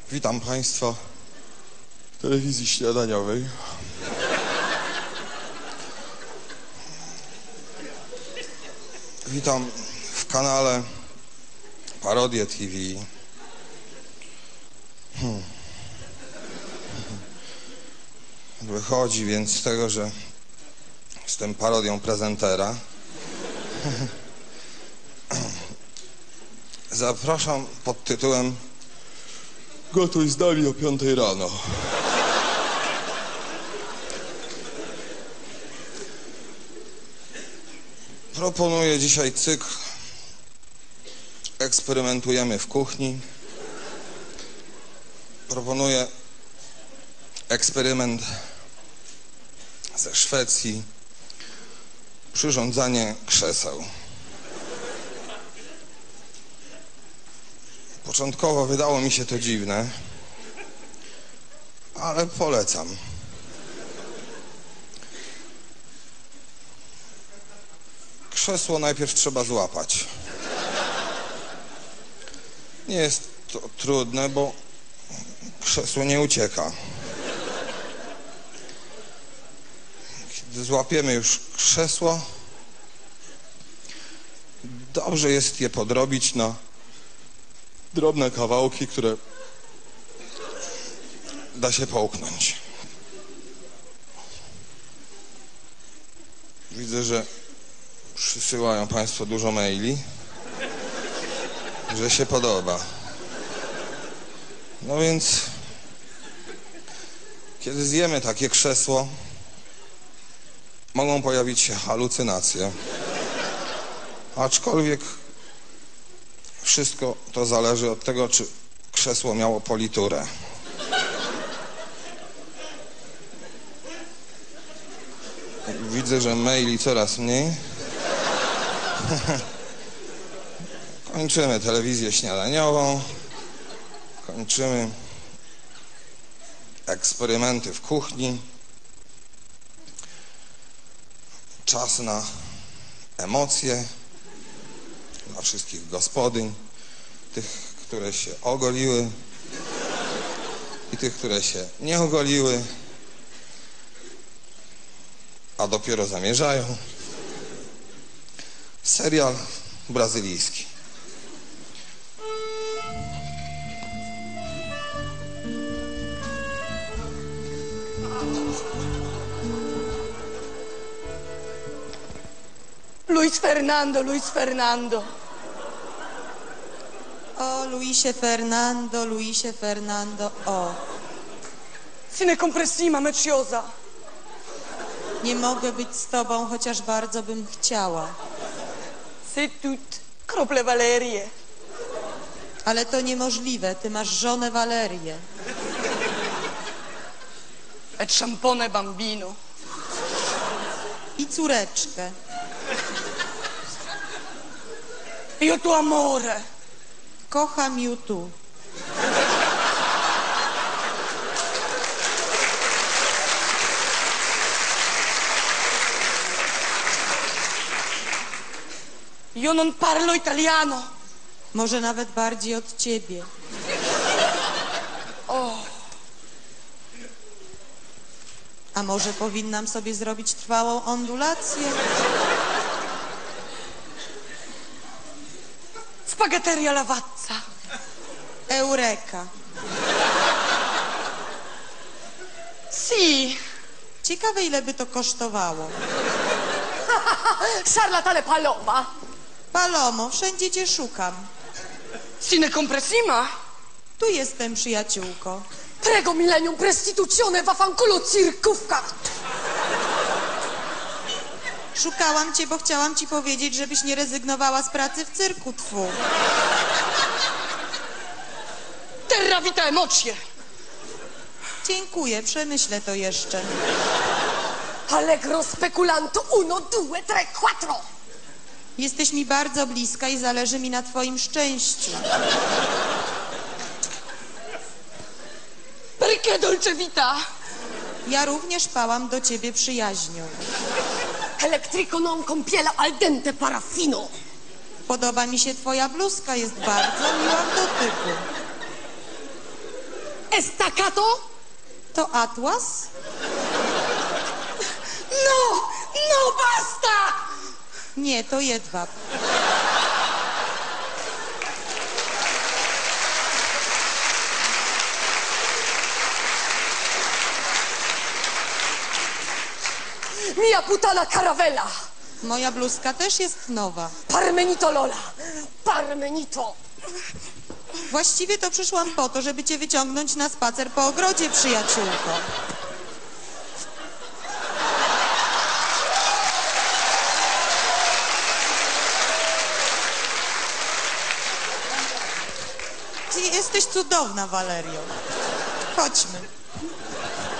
Witam Państwa w telewizji śniadaniowej. Witam w kanale Parodie TV. Wychodzi więc z tego, że jestem parodią prezentera. Zapraszam pod tytułem Gotuj z nami o 5 rano. Proponuję dzisiaj cykl Eksperymentujemy w kuchni. Proponuję eksperyment ze Szwecji. Przyrządzanie krzeseł. Początkowo wydało mi się to dziwne, ale polecam. Krzesło najpierw trzeba złapać. Nie jest to trudne, bo krzesło nie ucieka. Kiedy złapiemy już krzesło, dobrze jest je podrobić na drobne kawałki, które da się połknąć. Widzę, że przysyłają Państwo dużo maili, że się podoba. No więc, kiedy zjemy takie krzesło, mogą pojawić się halucynacje. Aczkolwiek wszystko to zależy od tego, czy krzesło miało politurę. Widzę, że maili coraz mniej. Kończymy telewizję śniadaniową. Kończymy eksperymenty w kuchni. Czas na emocje dla wszystkich gospodyń, tych, które się ogoliły i tych, które się nie ogoliły, a dopiero zamierzają. Serial brazylijski. Luis Fernando, Luis Fernando. O, Luisie Fernando, Luisie Fernando, o. Sine compressima, meciosa. Nie mogę być z tobą, chociaż bardzo bym chciała. C'est tout, krople Valerie. Ale to niemożliwe, ty masz żonę Walerię. Et szampone bambino. I córeczkę. Io tuo amore. Kocham YouTube. Io non parlo italiano. Może nawet bardziej od ciebie. O, A może powinnam sobie zrobić trwałą ondulację? spaghetti alla lavazza. Eureka. Sì, Ciekawe, ile by to kosztowało. charlatane paloma. Palomo, wszędzie cię szukam. Sine compressima. Tu jestem, przyjaciółko. Prego millennium prestituzione vaffanculo circufca. Szukałam cię, bo chciałam ci powiedzieć, żebyś nie rezygnowała z pracy w cyrku, tfu. Terra vita emocje. Dziękuję, przemyślę to jeszcze. Allegro speculanto 1, 2, 3, 4. Jesteś mi bardzo bliska i zależy mi na twoim szczęściu. Perché dolce vita? Ja również pałam do ciebie przyjaźnią. Elettrico non con piela al dente paraffino. Podoba mi się twoja bluzka, jest bardzo miła w dotyku. Estacato? To atlas? No basta! Nie, to jedwab. Mia putana caravella! Moja bluzka też jest nowa. Parmenito Lola! Parmenito! Właściwie to przyszłam po to, żeby cię wyciągnąć na spacer po ogrodzie, przyjaciółko. Ty jesteś cudowna, Valerio. Chodźmy.